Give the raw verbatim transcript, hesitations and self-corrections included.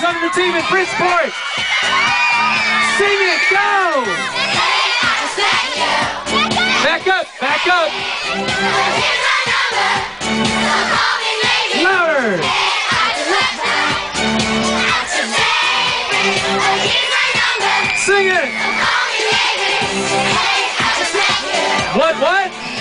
on your team in Bridgeport. Sing it, go! Back up, back up. Louder. Sing it. What, what?